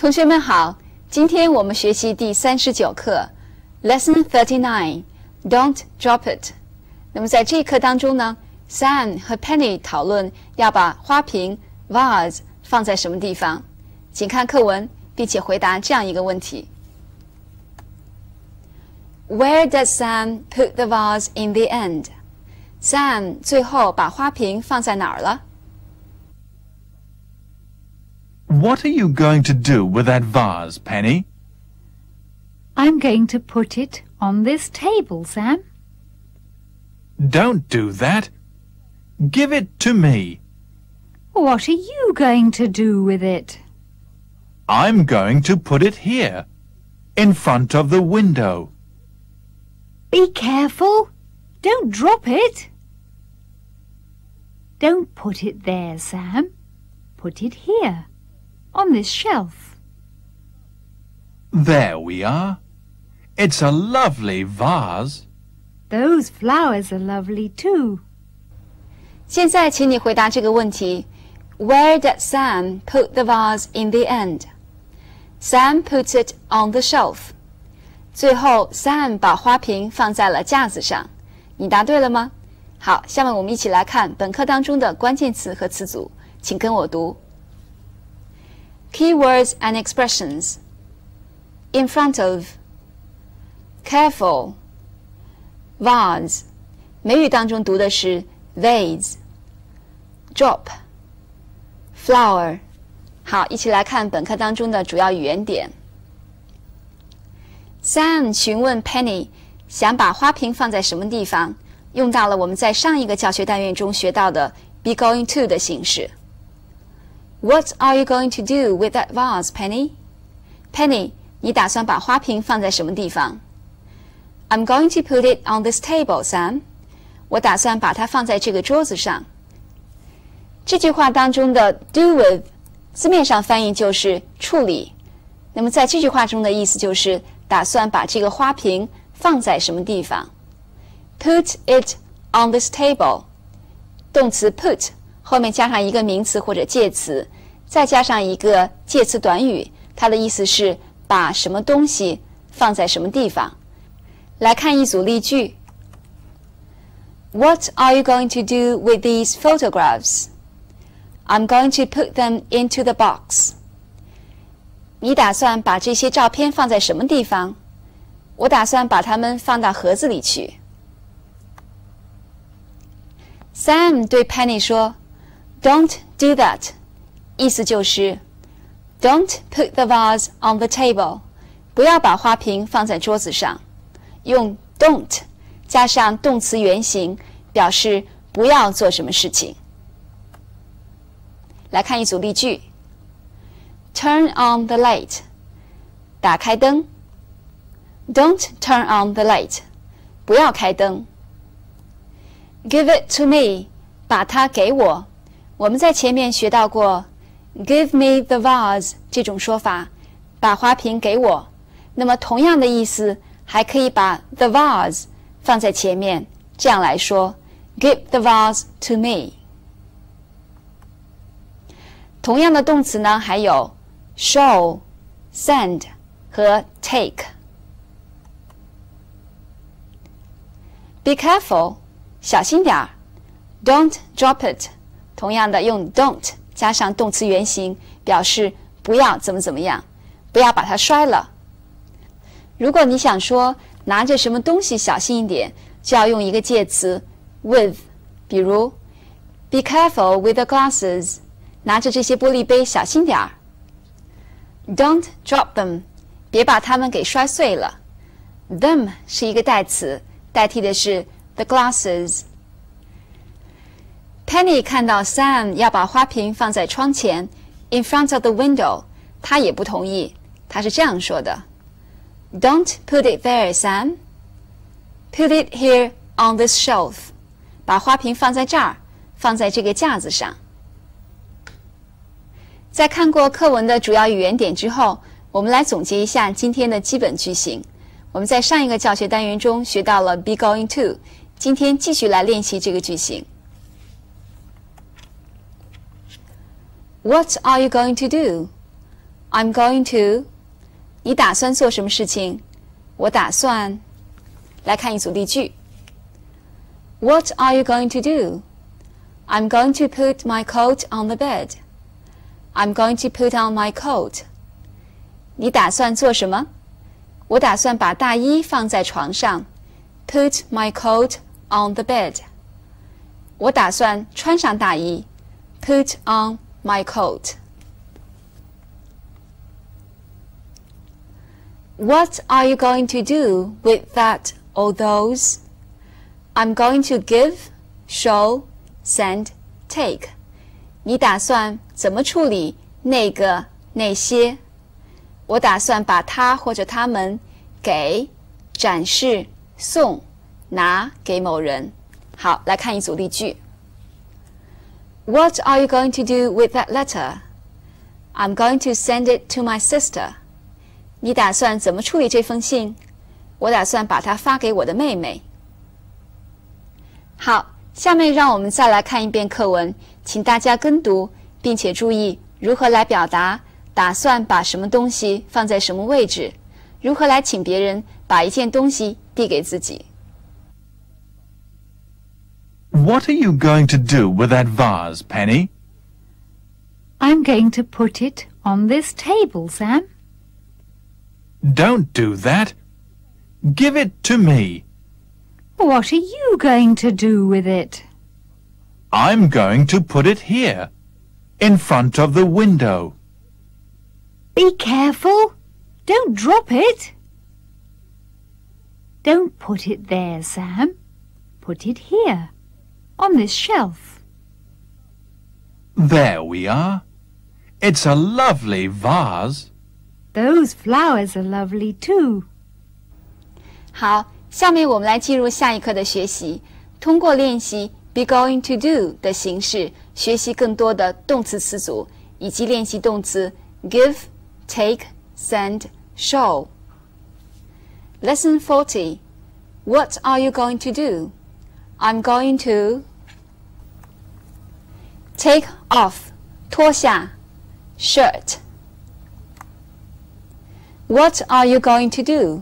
同学们好，今天我们学习第39课 Lesson 39 Don't Drop It。 那么在这一课当中呢， Sam 和 Penny 讨论要把花瓶 vase 放在什么地方。请看课文并且回答这样一个问题 Where does Sam put the vase in the end? Sam 最后把花瓶放在哪儿了？ What are you going to do with that vase, Penny? I'm going to put it on this table, Sam. Don't do that. Give it to me. What are you going to do with it? I'm going to put it here, in front of the window. Be careful. Don't drop it. Don't put it there, Sam. Put it here, on this shelf. There we are. It's a lovely vase. Those flowers are lovely too. 现在请你回答这个问题 Where did Sam put the vase in the end? Sam puts it on the shelf. 最后 Sam 把花瓶放在了架子上。你答对了吗？好，下面我们一起来看本课当中的关键词和词组，请跟我读。Keywords and expressions. In front of, careful, vase. 美语当中读的是 vase, drop, flower. 好，一起来看本课当中的主要语言点。Sam 询问 Penny 想把花瓶放在什么地方，用到了我们在上一个教学单元中学到的 be going to 的形式。What are you going to do with that vase, Penny? Penny, 你打算把花瓶放在什么地方？ I'm going to put it on this table, Sam. 我打算把它放在这个桌子上。这句话当中的 do with 字面上翻译就是处理，那么在这句话中的意思就是打算把这个花瓶放在什么地方。 Put it on this table. 动词 put 后面加上一个名词或者介词，再加上一个介词短语，它的意思是把什么东西放在什么地方。来看一组例句。What are you going to do with these photographs? I'm going to put them into the box. 你打算把这些照片放在什么地方？我打算把它们放到盒子里去。Sam 对 Penny 说 Don't do that. 意思就是 Don't put the vase on the table. 不要把花瓶放在桌子上。用 don't 加上动词原形，表示不要做什么事情。来看一组例句。Turn on the light. 打开灯。Don't turn on the light. 不要开灯。Give it to me. 把它给我。我们在前面学到过 Give me the vase 这种说法，把花瓶给我。那么同样的意思，还可以把 the vase 放在前面，这样来说 Give the vase to me。 同样的动词呢，还有 show, send 和 take。 Be careful, 小心点儿。 Don't drop it， 同样的用 don't 加上动词原形，表示不要怎么怎么样，不要把它摔了。如果你想说拿着什么东西小心一点，就要用一个介词 with， 比如 Be careful with the glasses， 拿着这些玻璃杯小心点儿。Don't drop them， 别把它们给摔碎了。Them 是一个代词，代替的是 the glasses。 Penny 看到 Sam 要把花瓶放在窗前 in front of the window， 她也不同意，她是这样说的。Don't put it there, Sam. Put it here on this shelf. 把花瓶放在这儿，放在这个架子上。在看过课文的主要语言点之后，我们来总结一下今天的基本句型。我们在上一个教学单元中学到了 be going to， 今天继续来练习这个句型。What are you going to do? I'm going to. 你打算做什么事情？我打算。来看一组例句。What are you going to do? I'm going to put my coat on the bed. I'm going to put on my coat. 你打算做什么？我打算把大衣放在床上。Put my coat on the bed. 我打算穿上大衣。Put on my coat. What are you going to do with that or those? I'm going to give, show, send, take. 你打算怎么处理那个那些？我打算把它或者它们给、展示、送、拿给某人。好，来看一组例句。What are you going to do with that letter? I'm going to send it to my sister. 你打算怎么处理这封信？我打算把它发给我的妹妹。好，下面让我们再来看一遍课文，请大家跟读，并且注意如何来表达打算把什么东西放在什么位置，如何来请别人把一件东西递给自己。 What are you going to do with that vase, Penny? I'm going to put it on this table, Sam. Don't do that. Give it to me. What are you going to do with it? I'm going to put it here, in front of the window. Be careful. Don't drop it. Don't put it there, Sam. Put it here, on this shelf. There we are. It's a lovely vase. Those flowers are lovely too. 好，下面我们来进入下一课的学习，通过练习 be going to do 的形式，学习更多的动词词组，以及练习动词 give, take, send, show. Lesson 40. What are you going to do? I'm going to take off, 脱下 shirt. What are you going to do?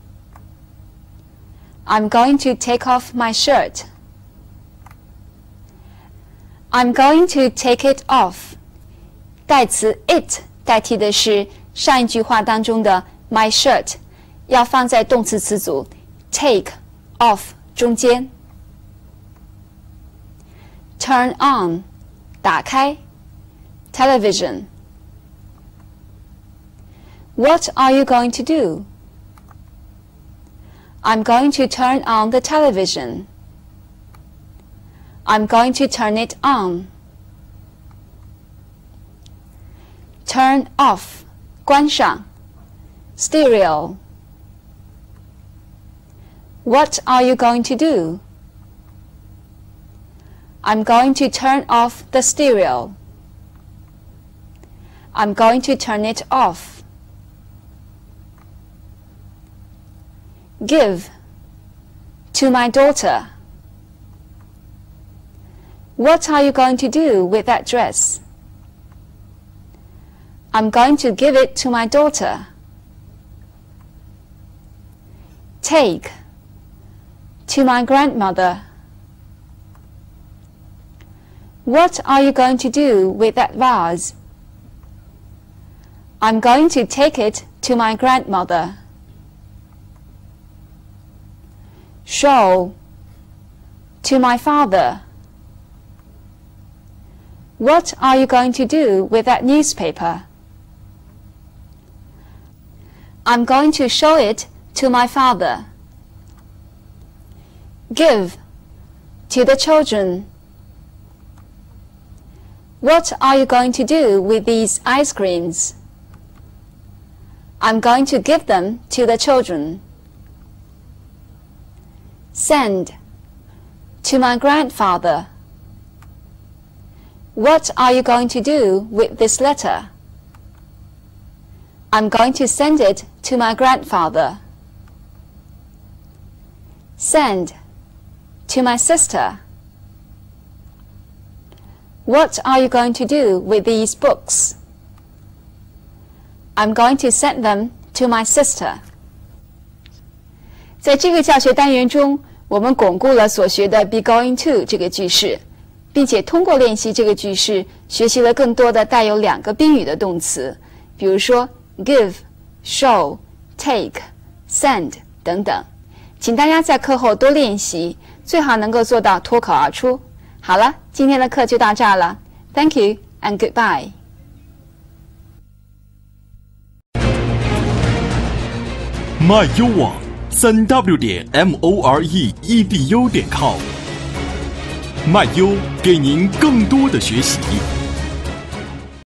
I'm going to take off my shirt. I'm going to take it off. 代词 it 代替的是上一句话当中的 my shirt， 要放在动词词组 take off 中间。Turn on 打开 television. What are you going to do? I'm going to turn on the television. I'm going to turn it on. Turn off 关上 stereo. What are you going to do? I'm going to turn off the stereo. I'm going to turn it off. Give to my daughter. What are you going to do with that dress? I'm going to give it to my daughter. Take to my grandmother. What are you going to do with that vase? I'm going to take it to my grandmother. Show to my father. What are you going to do with that newspaper? I'm going to show it to my father. Give to the children. What are you going to do with these ice creams? I'm going to give them to the children. Send to my grandfather. What are you going to do with this letter? I'm going to send it to my grandfather. Send to my sister. What are you going to do with these books? I'm going to send them to my sister. 在这个教学单元中，我们巩固了所学的 be going to 这个句式，并且通过练习这个句式，学习了更多的带有2个宾语的动词，比如说 give、show、take、send 等等。请大家在课后多练习，最好能够做到脱口而出。好了，今天的课就到这儿了。Thank you and goodbye. 麦优网3w.moreedu.com， 麦优给您更多的学习。